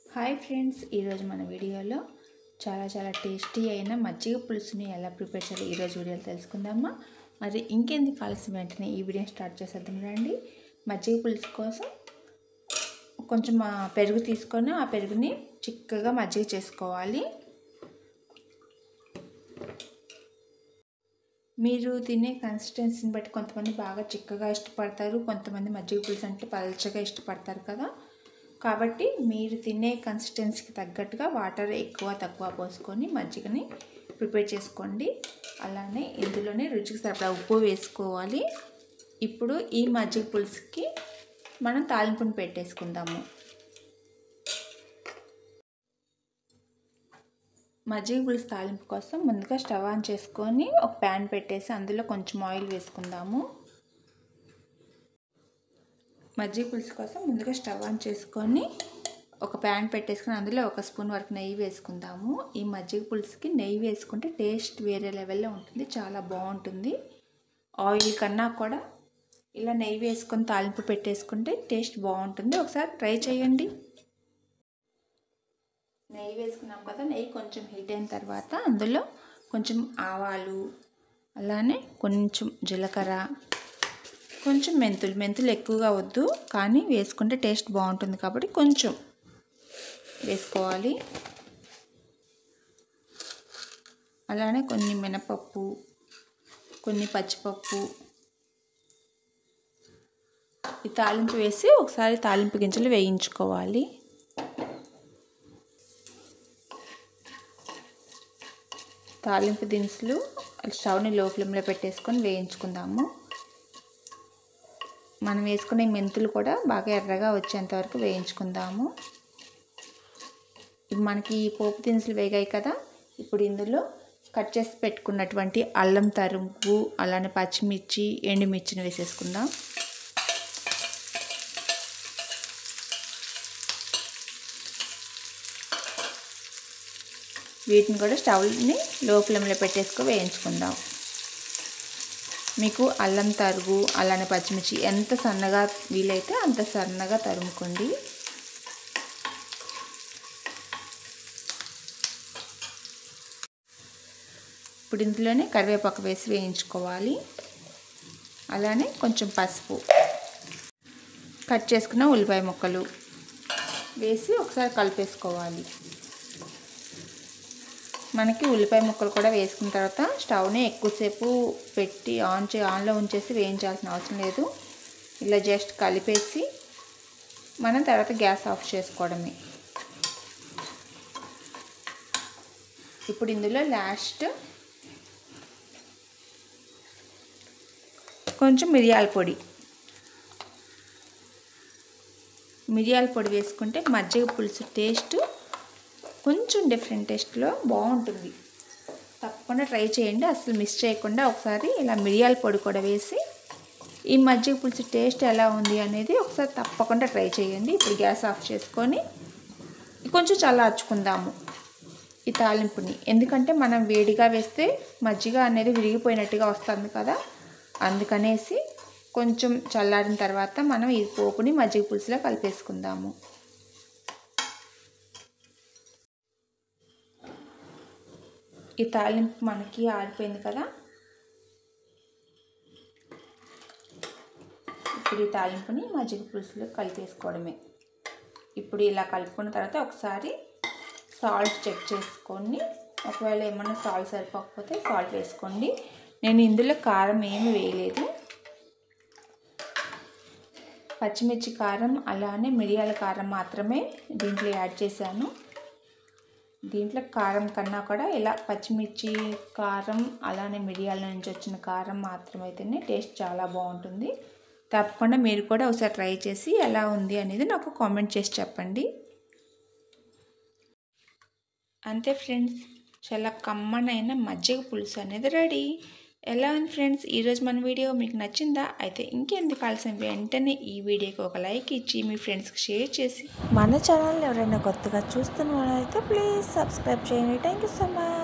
Hi friends, ఈరోజు మన వీడియోలో చాలా టేస్టీ అయిన మజ్జిగ పులుసుని ఎలా ప్రిపేర్ చేయాలో ఈరోజు వీడియోలో తెలుసుకుందామా. మరి ఇంకెందుకు ఆలస్యం, వెంటనే ఈ వీడియోని స్టార్ట్ చేసేద్దాం రండి. మజ్జిగ పులుసు కోసం కొంచెం పెరుగు తీసుకొని ఆ పెరుగుని చిక్కగా మజ్జిగ చేసుకోవాలి. మీరు తినే కన్సిస్టెన్సీని బట్టి కొంతమంది బాగా చిక్కగా ఇష్టపడతారు, కొంతమంది మజ్జిగ పులుసు అంటే పల్చగా ఇష్టపడతారు కదా. కాబట్టి మీరు తినే కన్సిస్టెన్సీకి తగ్గట్టుగా వాటర్ ఎక్కువ తక్కువ పోసుకొని మజ్జిగని ప్రిపేర్ చేసుకోండి. అలానే ఇందులోనే రుచికి సరిపడా ఉప్పు వేసుకోవాలి. ఇప్పుడు ఈ మజ్జిగ పులుసుకి మనం తాలింపుని పెట్టేసుకుందాము. మజ్జిగ పులుసు తాలింపు కోసం ముందుగా స్టవ్ ఆన్ చేసుకొని ఒక ప్యాన్ పెట్టేసి అందులో కొంచెం ఆయిల్ వేసుకుందాము. మజ్జిగ పులుసు కోసం ముందుగా స్టవ్ ఆన్ చేసుకొని ఒక ప్యాన్ పెట్టేసుకొని అందులో 1 స్పూన్ వరకు నెయ్యి వేసుకుందాము. ఈ మజ్జిగ పులుసుకి నెయ్యి వేసుకుంటే టేస్ట్ వేరే లెవెల్లో ఉంటుంది, చాలా బాగుంటుంది. ఆయిల్ కన్నా కూడా ఇలా నెయ్యి వేసుకొని తాలింపు పెట్టేసుకుంటే టేస్ట్ బాగుంటుంది. ఒకసారి ట్రై చేయండి. నెయ్యి వేసుకున్నాం కదా, నెయ్యి కొంచెం హీట్ అయిన తర్వాత అందులో కొంచెం ఆవాలు, అలానే కొంచెం జీలకర్ర, కొంచెం మెంతులు ఎక్కువగా వద్దు, కానీ వేసుకుంటే టేస్ట్ బాగుంటుంది కాబట్టి కొంచెం వేసుకోవాలి. అలానే కొన్ని మినపప్పు, కొన్ని పచ్చిపప్పు, ఈ తాలింపు వేసి ఒకసారి తాలింపు గింజలు వేయించుకోవాలి. తాలింపు దినుసులు స్టవ్ని లో ఫ్లేమ్లో పెట్టేసుకొని వేయించుకుందాము. మనం వేసుకునే మెంతులు కూడా బాగా ఎర్రగా వచ్చేంత వరకు వేయించుకుందాము. ఇప్పుడు మనకి పోపు దినుసులు వేగాయి కదా, ఇప్పుడు ఇందులో కట్ చేసి పెట్టుకున్నటువంటి అల్లం తరుగు, అలానే పచ్చిమిర్చి, ఎండుమిర్చిని వేసేసుకుందాం. వీటిని కూడా స్టవ్ని లో ఫ్లేమ్లో పెట్టేసుకొని వేయించుకుందాం. మీకు అల్లం తరుగు, అలానే పచ్చిమిర్చి ఎంత సన్నగా వీలైతే అంత సన్నగా తరుముకోండి. ఇప్పుడు ఇందులోనే కరివేపాకు వేసి వేయించుకోవాలి. అలానే కొంచెం పసుపు, కట్ చేసుకున్న ఉల్లిపాయ ముక్కలు వేసి ఒకసారి కలిపేసుకోవాలి. మనకి ఉల్లిపాయ ముక్కలు కూడా వేసుకున్న తర్వాత స్టవ్ని ఎక్కువసేపు పెట్టి ఆన్లో ఉంచేసి వేయించాల్సిన అవసరం లేదు. ఇలా జస్ట్ కలిపేసి మనం తర్వాత గ్యాస్ ఆఫ్ చేసుకోవడమే. ఇప్పుడు ఇందులో లాస్ట్ కొంచెం మిరియాల పొడి వేసుకుంటే మజ్జిగ పులుసు టేస్ట్ కొంచెం డిఫరెంట్ టేస్ట్లో బాగుంటుంది. తప్పకుండా ట్రై చేయండి, అసలు మిస్ చేయకుండా. ఒకసారి ఇలా మిరియాల పొడి కూడా వేసి ఈ మజ్జిగ పులుసు టేస్ట్ ఎలా ఉంది అనేది ఒకసారి తప్పకుండా ట్రై చేయండి. ఇప్పుడు గ్యాస్ ఆఫ్ చేసుకొని కొంచెం చల్లార్చుకుందాము ఈ తాలింపుని. ఎందుకంటే మనం వేడిగా వేస్తే మజ్జిగ అనేది విరిగిపోయినట్టుగా వస్తుంది కదా, అందుకనేసి కొంచెం చల్లారిన తర్వాత మనం ఈ పోపుని మజ్జిగ పులుసులో కలిపేసుకుందాము. ఈ తాలింపు మనకి ఆరిపోయింది కదా, ఇప్పుడు ఈ తాలింపుని మజ్జిగ పులుసులో కలిపేసుకోవడమే. ఇప్పుడు ఇలా కలుపుకున్న తర్వాత ఒకసారి సాల్ట్ చెక్ చేసుకొని, ఒకవేళ ఏమన్నా సాల్ట్ సరిపోకపోతే సాల్ట్ వేసుకోండి. నేను ఇందులో కారం ఏమి వేయలేదు, పచ్చిమిర్చి కారం అలానే మిరియాల కారం మాత్రమే దీంట్లో యాడ్ చేశాను. దీంట్లో కారం కన్నా కూడా ఇలా పచ్చిమిర్చి కారం అలానే మిరియాల నుంచి వచ్చిన కారం మాత్రమైతేనే టేస్ట్ చాలా బాగుంటుంది. తప్పకుండా మీరు కూడా ఒకసారి ట్రై చేసి ఎలా ఉంది అనేది నాకు కామెంట్ చేసి చెప్పండి. అంతే ఫ్రెండ్స్, చాలా కమ్మనైన మజ్జిగ పులుసు అనేది రెడీ. ఎలా ఉంది ఫ్రెండ్స్ ఈరోజు మన వీడియో మీకు నచ్చిందా? అయితే ఇంకెందుకు ఆలస్యం, వెంటనే ఈ వీడియోకి ఒక లైక్ ఇచ్చి మీ ఫ్రెండ్స్కి షేర్ చేసి, మన ఛానల్ ఎవరైనా కొత్తగా చూస్తున్న వాళ్ళైతే ప్లీజ్ సబ్స్క్రైబ్ చేయండి. Thank you so much.